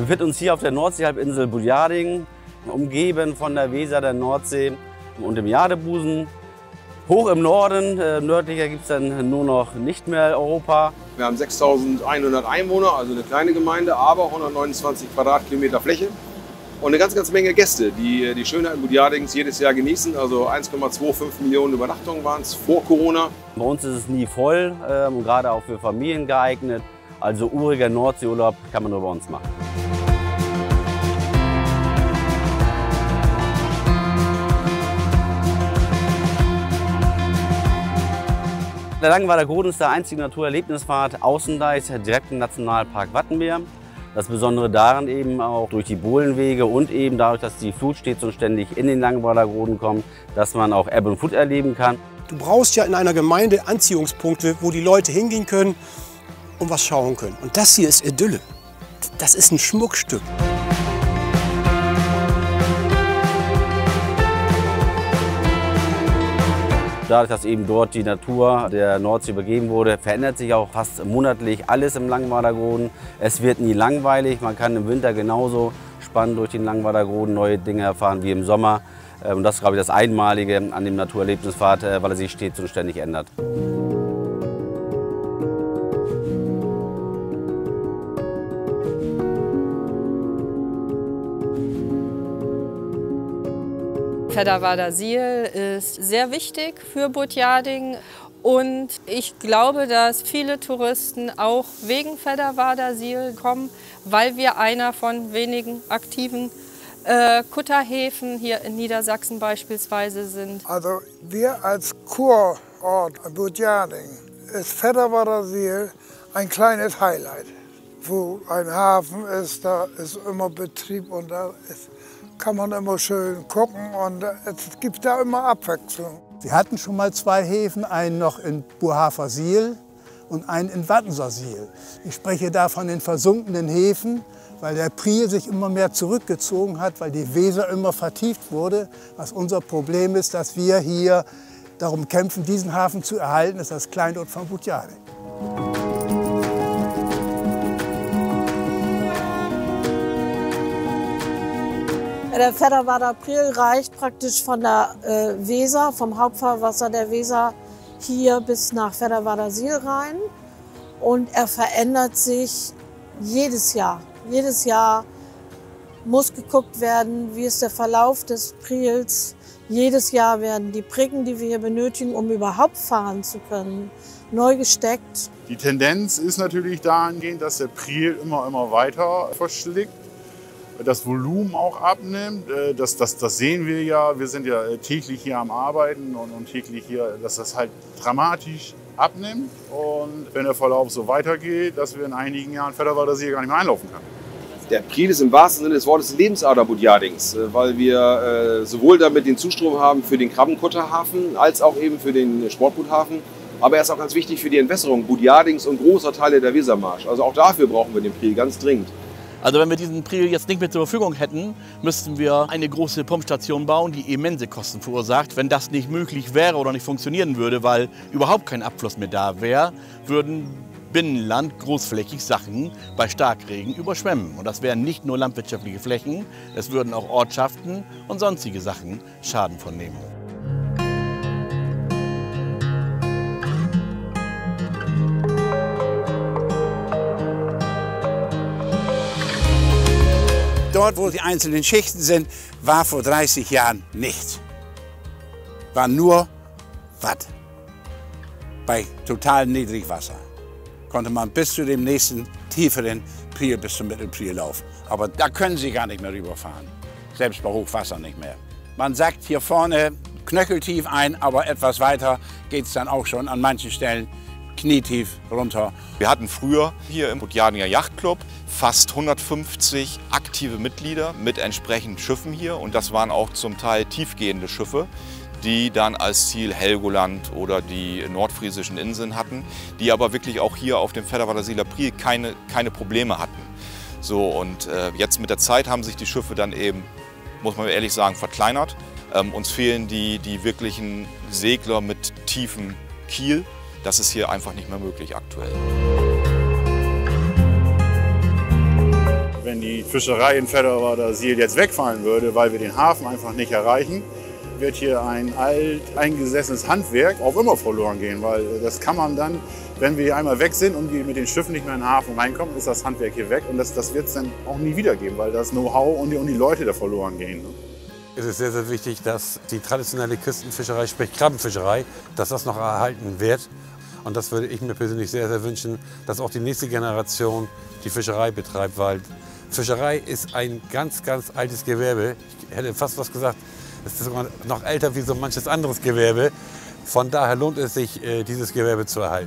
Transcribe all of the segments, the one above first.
Wir befinden uns hier auf der Nordseehalbinsel Buljading, umgeben von der Weser, der Nordsee und dem Jadebusen. Hoch im Norden, nördlicher gibt es dann nur noch nicht mehr Europa. Wir haben 6.100 Einwohner, also eine kleine Gemeinde, aber 129 Quadratkilometer Fläche. Und eine ganz Menge Gäste, die die Schönheit Buljadings jedes Jahr genießen. Also 1,25 Millionen Übernachtungen waren es vor Corona. Bei uns ist es nie voll und gerade auch für Familien geeignet. Also uriger Nordseeurlaub kann man nur bei uns machen. Der Langenwader Groden ist der einzige Naturerlebnisfahrt außendeich direkt im Nationalpark Wattenmeer. Das Besondere daran eben auch durch die Bohlenwege und eben dadurch, dass die Flut stets und ständig in den Langenwader Groden kommt, dass man auch Ebbe und Flut erleben kann. Du brauchst ja in einer Gemeinde Anziehungspunkte, wo die Leute hingehen können und was schauen können. Und das hier ist Idylle. Das ist ein Schmuckstück. Dadurch, dass eben dort die Natur der Nordsee übergeben wurde, verändert sich auch fast monatlich alles im Langenwader Groden. Es wird nie langweilig, man kann im Winter genauso spannend durch den Langenwader Groden neue Dinge erfahren wie im Sommer. Und das ist, glaube ich, das Einmalige an dem Naturerlebnispfad, weil er sich stets und ständig ändert. Veddervader Siel ist sehr wichtig für Buljading und ich glaube, dass viele Touristen auch wegen Veddervader Siel kommen, weil wir einer von wenigen aktiven Kutterhäfen hier in Niedersachsen beispielsweise sind. Also wir als Kurort Buljading ist Veddervader Siel ein kleines Highlight. Wo ein Hafen ist, da ist immer Betrieb und da kann man immer schön gucken und es gibt da immer Abwechslung. Wir hatten schon mal 2 Häfen, einen noch in Burghafer Siel und einen in Wattenser Siel. Ich spreche da von den versunkenen Häfen, weil der Priel sich immer mehr zurückgezogen hat, weil die Weser immer vertieft wurde. Was unser Problem ist, dass wir hier darum kämpfen, diesen Hafen zu erhalten, ist das Kleinod von Buljading. Der Veddervader Priel reicht praktisch von der Weser, vom Hauptfahrwasser der Weser hier bis nach Veddervader Siel rein. Und er verändert sich jedes Jahr. Jedes Jahr muss geguckt werden, wie ist der Verlauf des Priels. Jedes Jahr werden die Brücken, die wir hier benötigen, um überhaupt fahren zu können, neu gesteckt. Die Tendenz ist natürlich dahingehend, dass der Priel immer weiter verschlickt. Das Volumen auch abnimmt, das sehen wir ja. Wir sind ja täglich hier am Arbeiten und täglich hier, dass das halt dramatisch abnimmt. Und wenn der Verlauf so weitergeht, dass wir in einigen Jahren Veddervader Siel gar nicht mehr einlaufen können. Der Priel ist im wahrsten Sinne des Wortes Lebensader Buljadings, weil wir sowohl damit den Zustrom haben für den Krabbenkutterhafen als auch eben für den Sportboothafen. Aber er ist auch ganz wichtig für die Entwässerung Buljadings und großer Teile der Wesermarsch. Also auch dafür brauchen wir den Priel ganz dringend. Also wenn wir diesen Priel jetzt nicht mehr zur Verfügung hätten, müssten wir eine große Pumpstation bauen, die immense Kosten verursacht. Wenn das nicht möglich wäre oder nicht funktionieren würde, weil überhaupt kein Abfluss mehr da wäre, würden Binnenland großflächig Sachen bei Starkregen überschwemmen. Und das wären nicht nur landwirtschaftliche Flächen, es würden auch Ortschaften und sonstige Sachen Schaden von nehmen. Dort, wo die einzelnen Schichten sind, war vor 30 Jahren nichts. War nur Watt. Bei total Niedrigwasser konnte man bis zu dem nächsten tieferen Priel, bis zum Mittelpriel laufen. Aber da können Sie gar nicht mehr rüberfahren, selbst bei Hochwasser nicht mehr. Man sagt hier vorne knöcheltief ein, aber etwas weiter geht es dann auch schon an manchen Stellen knietief runter. Wir hatten früher hier im Buljadinger Yachtclub fast 150 aktive Mitglieder mit entsprechenden Schiffen hier und das waren auch zum Teil tiefgehende Schiffe, die dann als Ziel Helgoland oder die nordfriesischen Inseln hatten, die aber wirklich auch hier auf dem Veddervader Sieler Priel keine Probleme hatten. So, und jetzt mit der Zeit haben sich die Schiffe dann eben, muss man ehrlich sagen, verkleinert. Uns fehlen die wirklichen Segler mit tiefem Kiel. Das ist hier einfach nicht mehr möglich aktuell. Wenn die die Fischerei in Fedderwarder-Siel jetzt wegfallen würde, weil wir den Hafen einfach nicht erreichen, wird hier ein alteingesessenes Handwerk auf immer verloren gehen, weil das kann man dann, wenn wir einmal weg sind und mit den Schiffen nicht mehr in den Hafen reinkommen, ist das Handwerk hier weg und das wird es dann auch nie wieder geben, weil das Know-how und die Leute da verloren gehen. Es ist sehr, sehr wichtig, dass die traditionelle Küstenfischerei, sprich Krabbenfischerei, dass das noch erhalten wird. Und das würde ich mir persönlich sehr, sehr wünschen, dass auch die nächste Generation die Fischerei betreibt, weil Fischerei ist ein ganz, ganz altes Gewerbe. Ich hätte fast was gesagt, es ist sogar noch älter wie so manches anderes Gewerbe. Von daher lohnt es sich, dieses Gewerbe zu erhalten.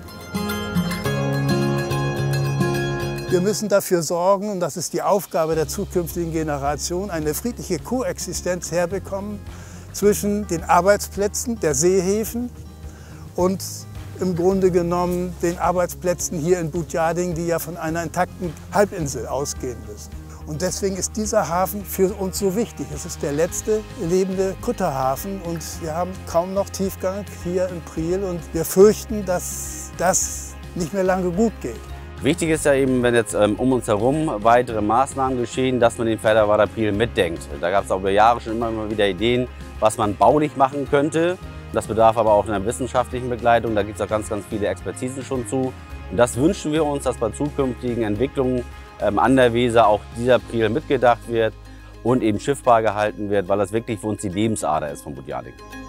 Wir müssen dafür sorgen, und das ist die Aufgabe der zukünftigen Generation, eine friedliche Koexistenz herbekommen zwischen den Arbeitsplätzen der Seehäfen und im Grunde genommen den Arbeitsplätzen hier in Budjading, die ja von einer intakten Halbinsel ausgehen müssen. Und deswegen ist dieser Hafen für uns so wichtig. Es ist der letzte lebende Kutterhafen und wir haben kaum noch Tiefgang hier in Priel und wir fürchten, dass das nicht mehr lange gut geht. Wichtig ist ja eben, wenn jetzt um uns herum weitere Maßnahmen geschehen, dass man den Fedderwarder Priel mitdenkt. Da gab es auch über Jahre schon immer wieder Ideen, was man baulich machen könnte. Das bedarf aber auch einer wissenschaftlichen Begleitung. Da gibt es auch ganz, ganz viele Expertisen schon zu. Und das wünschen wir uns, dass bei zukünftigen Entwicklungen an der Weser auch dieser Priel mitgedacht wird und eben schiffbar gehalten wird, weil das wirklich für uns die Lebensader ist von Budjading.